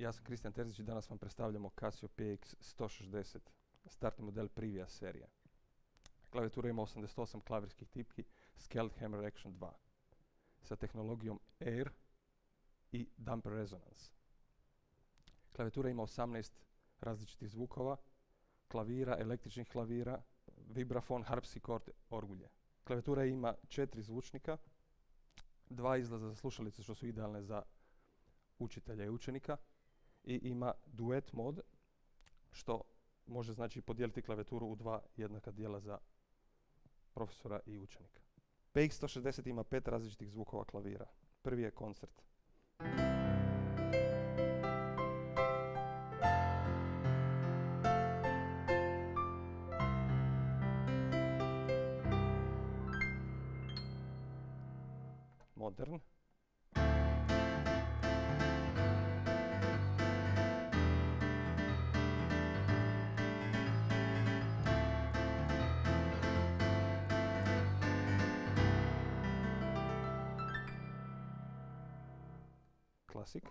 Ja sam Kristijan Terzić i danas vam predstavljamo Casio PX160, startni model Privia serije. Klavijatura ima 88 klavirskih tipki Scaled Hammer Action 2 sa tehnologijom Air i Damper Resonance. Klavijatura ima 18 različitih zvukova, klavira, električnih klavira, vibrafon, harpsichord, orgulje. Klavijatura ima 4 zvučnika, 2 izlaza za slušalice što su idealne za učitelja i učenika i ima duet mod što može znači podijeliti klavijaturu u 2 jednaka dijela za profesora i učenika. PX160 ima 5 različitih zvukova klavira. Prvi je koncert. Modern. Classic.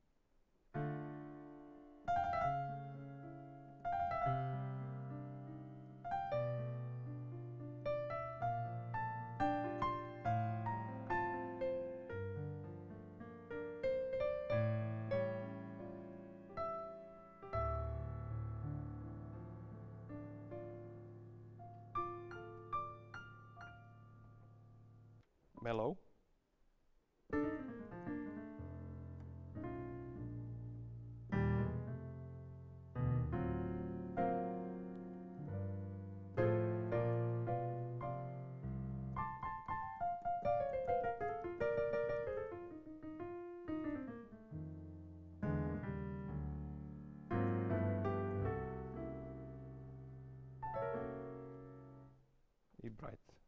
Mellow. I bright.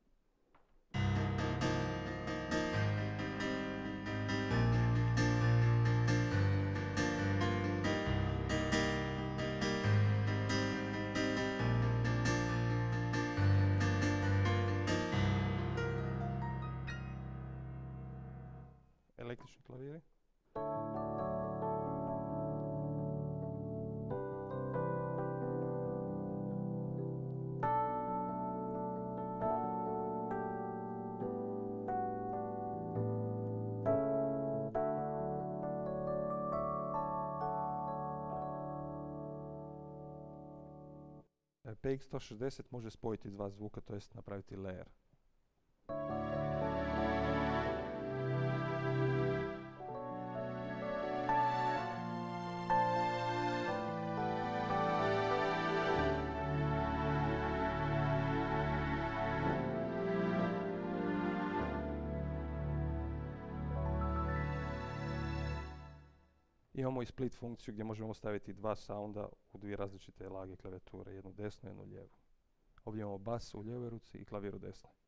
Električni klaviri. PX160 može spojiti 2 zvuka, to jest napraviti layer. Imamo i split funkciju gdje možemo staviti 2 sounda u 2 različite lage klavijature, jednu desnu i jednu lijevu. Ovdje imamo bas u lijevoj ruci i klavir u desnoj.